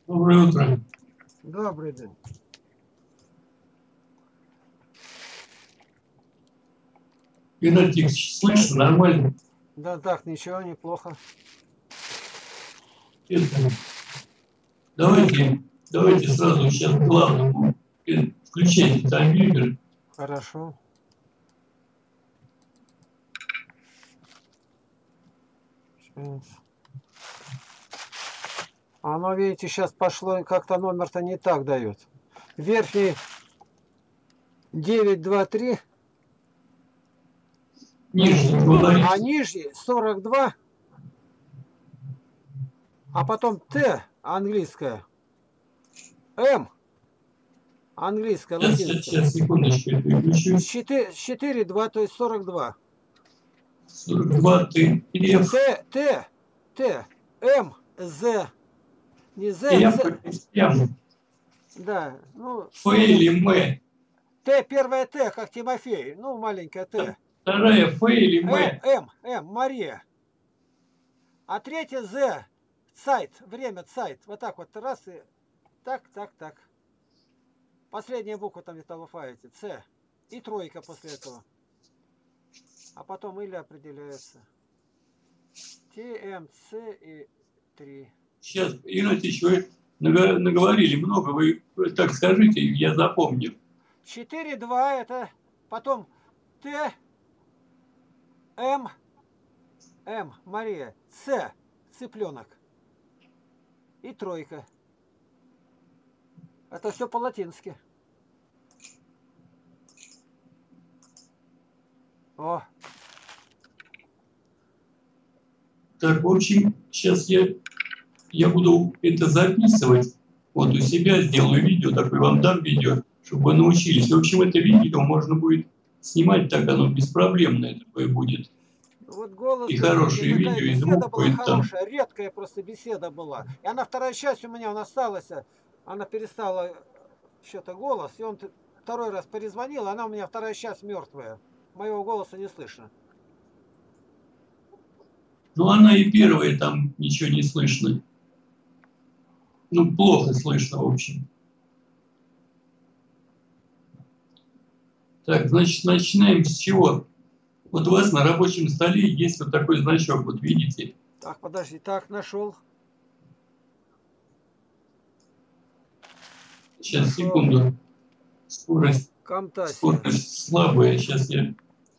Доброе утро. Добрый день. Геннадий, слышно нормально? Да так, ничего, неплохо. Это, давайте сразу сейчас к главному. Включайте таймер. Хорошо. Сейчас. Оно, видите, сейчас пошло, как-то номер-то не так дает. Верхний 923, Нижний говорите. а нижний 42, а потом Т английская, М английская, латинская. Сейчас, секундочку, я переключусь. 4, 2, то есть 42. 42, Т, Ф. Т, М, З, не З, М. да, ну, Ф или М. Т, первая Т, как Тимофей, ну, маленькая Т. Вторая Ф или М. Мария. А третья З, сайт, время, сайт. Вот так вот, раз и так. Последняя буква там где-то в алфавите, С. И тройка после этого. А потом или определяется. Т, М, С и 3. Сейчас, Игнатьевич, вы наговорили много, вы так скажите, я запомню. 4, 2 это потом Т, М, Мария, С, цыпленок. И тройка. Это все по-латински. О, Так, в общем, сейчас я буду это записывать. Вот у себя сделаю видео, такое вам дам видео, чтобы вы научились. В общем, это видео можно будет снимать, так оно беспроблемное такое будет. вот голос, И видите, хорошее такая видео, и беседа звук была будет там. хорошая, редкая просто беседа была. И она вторая часть у меня осталась, она перестала что-то голос, и он второй раз перезвонил, она у меня вторая часть мертвая. Моего голоса не слышно. Ну, она и первая, там ничего не слышно. Ну, плохо слышно, в общем. Так, значит, начинаем с чего? Вот у вас на рабочем столе есть вот такой значок, вот видите? Так, подожди, так, нашел. Сейчас, Нашел. секунду. Скорость Камтасия. слабая. Сейчас я...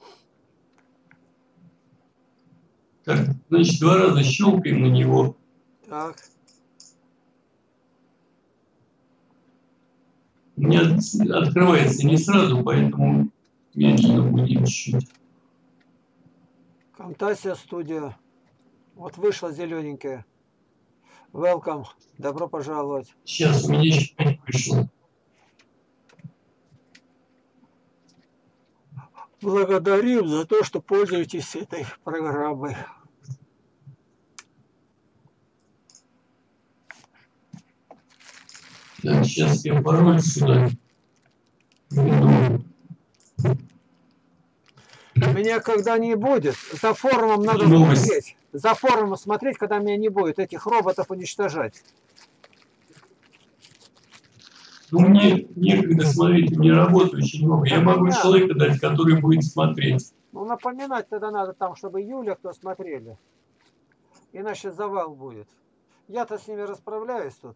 Так, значит, два раза щелкаем на него. Так. У меня открывается не сразу, поэтому медленно будем чуть-чуть. Камтасия студия. Вот вышла зелененькая. Welcome. Добро пожаловать. Сейчас у меня еще не вышло. Благодарим за то, что пользуетесь этой программой. Так, сейчас я пароль сюда введу. Меня когда не будет, за форумом надо смотреть. За форумом смотреть, когда меня не будет, этих роботов уничтожать. Ну, мне некогда смотреть, у меня работы очень много. Я могу человека дать, который будет смотреть. Ну, напоминать тогда надо там, чтобы Юля кто смотрели. Иначе завал будет. Я-то с ними расправляюсь тут.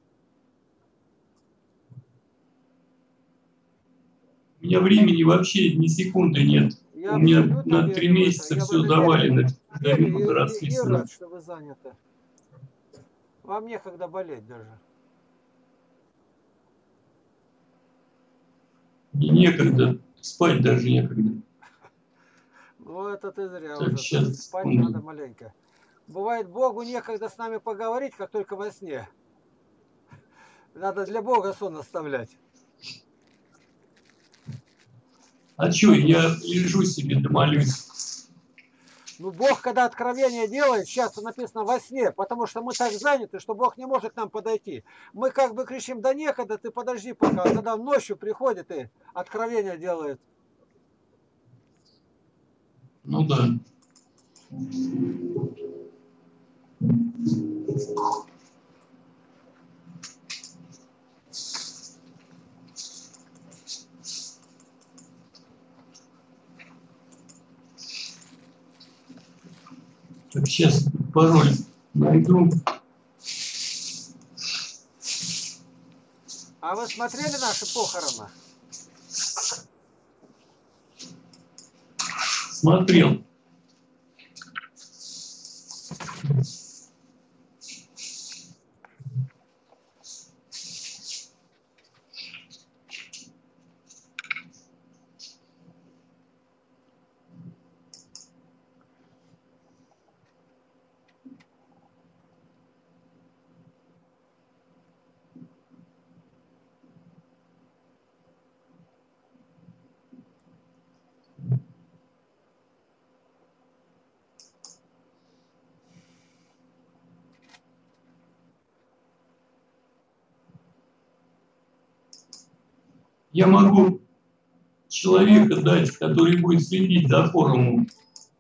У меня времени вообще ни секунды нет. Я У меня абсолютно на 3 верю в это. месяца Я в все это завалено, верю минуты и расписано. рад, что вы заняты. Вам некогда болеть даже. Мне некогда, спать даже некогда. Ну, это ты зря Так, уже. сейчас, Спать надо маленько. Бывает, Богу некогда с нами поговорить, как только во сне. Надо для Бога сон оставлять. А что, я лежу себе, да молюсь. Ну, Бог, когда откровение делает, сейчас написано во сне, потому что мы так заняты, что Бог не может к нам подойти. Мы как бы кричим, да некогда, ты подожди пока. А когда ночью приходит и откровение делает. Ну да. Сейчас пароль найду. А вы смотрели наши похороны? Смотрел. Я могу человека дать, который будет следить за форумом.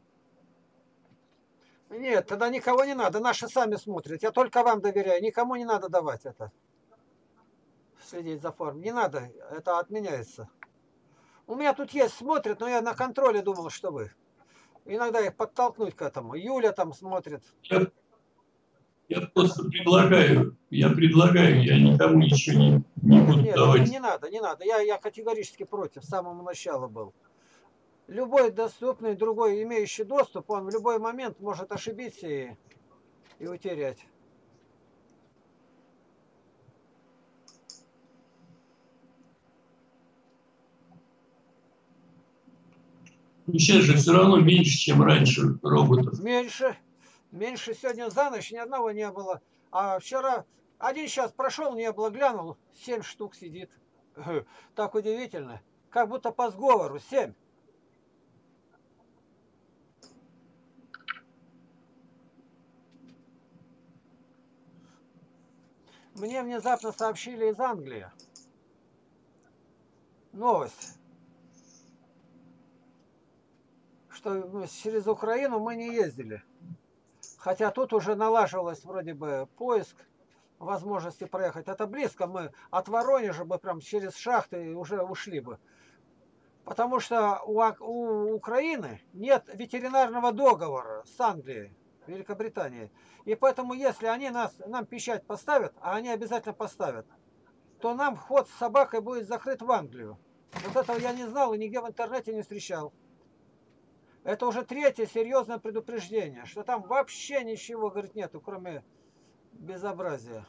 Нет, тогда никого не надо. Наши сами смотрят. Я только вам доверяю. Никому не надо давать это. Следить за форумом. Не надо. Это отменяется. У меня тут есть, смотрят, но я на контроле думал, что вы. Иногда их подтолкнуть к этому. Юля там смотрит. Я просто предлагаю, я никому ничего не буду Нет, давать. не надо, не надо. Я категорически против, с самого начала был. Любой доступный, другой, имеющий доступ, он в любой момент может ошибиться и утерять. Сейчас же все равно меньше, чем раньше роботов. Меньше. Меньше сегодня за ночь ни одного не было. А вчера один час прошел, не было, глянул, 7 штук сидит. Так удивительно. Как будто по сговору, 7. Мне внезапно сообщили из Англии. Новость. Что через Украину мы не ездили. Хотя тут уже налаживалось вроде бы поиск возможности проехать. Это близко, мы от Воронежа бы прям через шахты уже ушли бы. Потому что у Украины нет ветеринарного договора с Англией, Великобританией. И поэтому, если они нам печать поставят, а они обязательно поставят, то нам вход с собакой будет закрыт в Англию. Вот этого я не знал и нигде в интернете не встречал. Это уже третье серьезное предупреждение, что там вообще ничего, говорит, нету, кроме безобразия.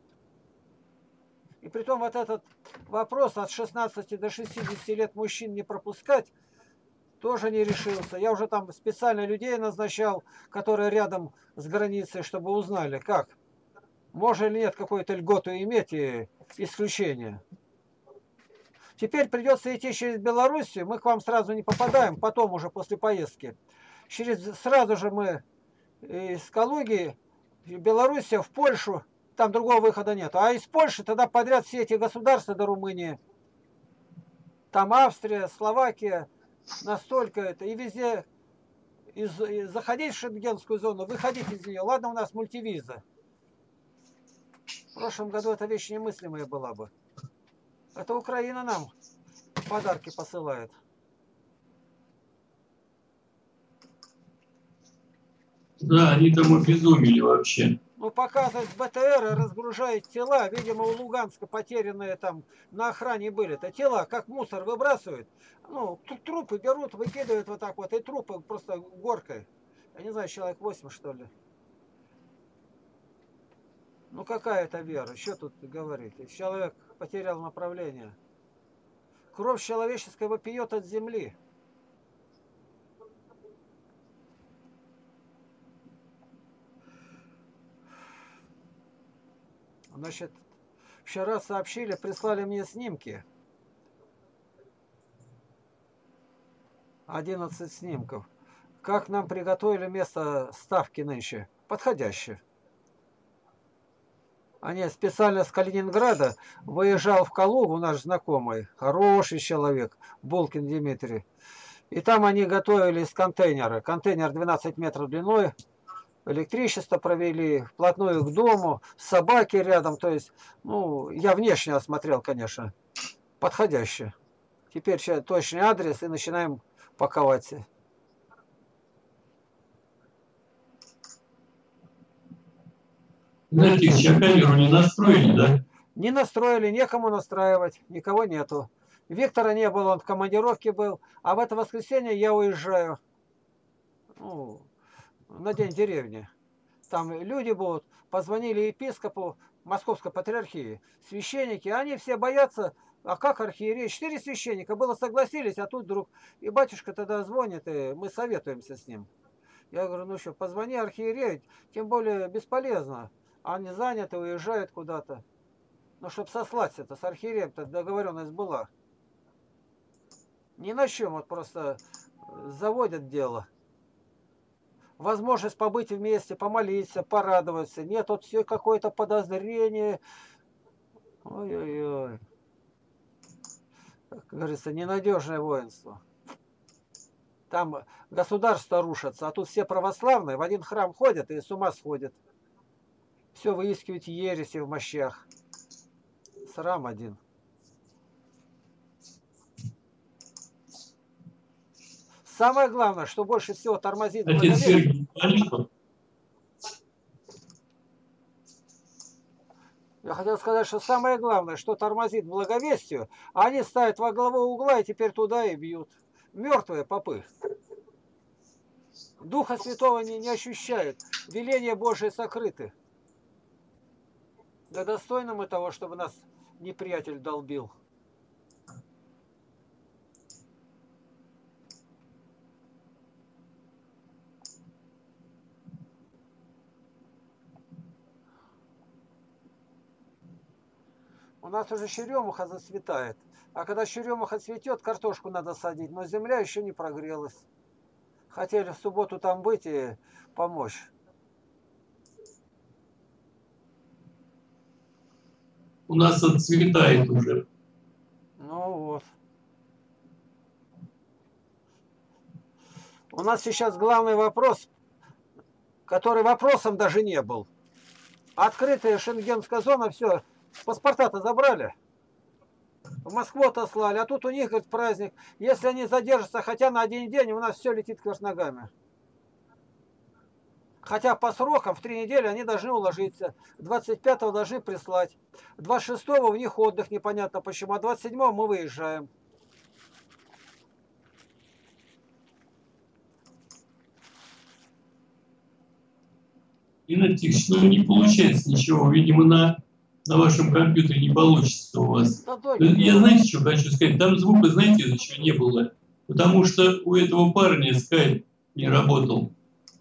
И притом вот этот вопрос от 16 до 60 лет мужчин не пропускать тоже не решился. Я уже там специально людей назначал, которые рядом с границей, чтобы узнали, как. Можно или нет какую-то льготу иметь и исключение. Теперь придется идти через Белоруссию. Мы к вам сразу не попадаем, потом уже после поездки. Сразу же мы из Калуги, Белоруссия, в Польшу. Там другого выхода нет. А из Польши тогда подряд все эти государства до Румынии. Там Австрия, Словакия. Настолько это. И везде заходить в шенгенскую зону, выходить из нее. Ладно, у нас мультивиза. В прошлом году эта вещь немыслимая была бы. Это Украина нам подарки посылает. Да, они там обезумели вообще. Ну, показывают БТР, разгружают тела. Видимо, у Луганска потерянные там на охране были. Это тела, как мусор выбрасывают. Ну, трупы берут, выкидывают вот так вот. И трупы просто горкой. Я не знаю, человек 8, что ли. Ну, какая это вера? Что тут говорить? Человек потерял направление. Кровь человеческая вопиет от земли. Значит, вчера сообщили, прислали мне снимки. 11 снимков. Как нам приготовили место ставки нынче? Подходящее. Они специально с Калининграда выезжал в Калугу, наш знакомый, хороший человек, Булкин Дмитрий. И там они готовили из контейнера. Контейнер 12 метров длиной. Электричество провели, вплотную к дому, собаки рядом. То есть, ну, я внешне осмотрел, конечно, подходяще. Теперь сейчас точный адрес и начинаем паковать. Знаете, а камеру не настроили, да? Не настроили, некому настраивать, никого нету. Виктора не было, он в командировке был. А в это воскресенье я уезжаю. Ну, на день деревни. Там люди будут. Позвонили епископу Московской патриархии. Священники, они все боятся. А как архиерей? 4 священника было согласились, а тут вдруг. И батюшка тогда звонит, и мы советуемся с ним. Я говорю, ну что, позвони архиерею, тем более бесполезно. Они заняты, уезжают куда-то. Ну, чтобы сослать это, с архиереем-то договоренность была. Ни на чем, вот просто заводят дело. Возможность побыть вместе, помолиться, порадоваться. Нет, вот все какое-то подозрение. Ой-ой-ой. Как говорится, ненадежное воинство. Там государство рушится, а тут все православные в один храм ходят и с ума сходят. Все выискивать ереси в мощах. Срам один. Самое главное, что больше всего тормозит Отец благовестие. Сергий, Панчко, Я хотел сказать, что самое главное, что тормозит благовестию, они ставят во главу угла и теперь туда и бьют. Мертвые попы. Духа Святого не ощущают. Веления Божие сокрыты. Да достойно мы того, чтобы нас неприятель долбил. У нас уже черемуха зацветает. А когда черемуха цветет, картошку надо садить. Но земля еще не прогрелась. Хотели в субботу там быть и помочь. у нас отцветает уже. Ну вот. У нас сейчас главный вопрос, который вопросом даже не был. Открытая шенгенская зона, все, паспорта-то забрали. В Москву отослали, а тут у них, говорит, праздник. Если они задержатся хотя на один день, у нас все летит кверх ногами. Хотя по срокам в 3 недели они должны уложиться. 25-го должны прислать. 26-го у них отдых, непонятно почему. А 27-го мы выезжаем. Игнат Тихонович, ну не получается ничего. Видимо, на вашем компьютере не получится у вас. Я знаете, что хочу сказать? Там звука, знаете, из-за чего не было? Потому что у этого парня скайп не работал.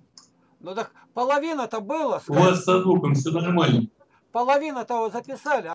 Ну так половина-то было. У вас со звуком все нормально. Половина-то записали.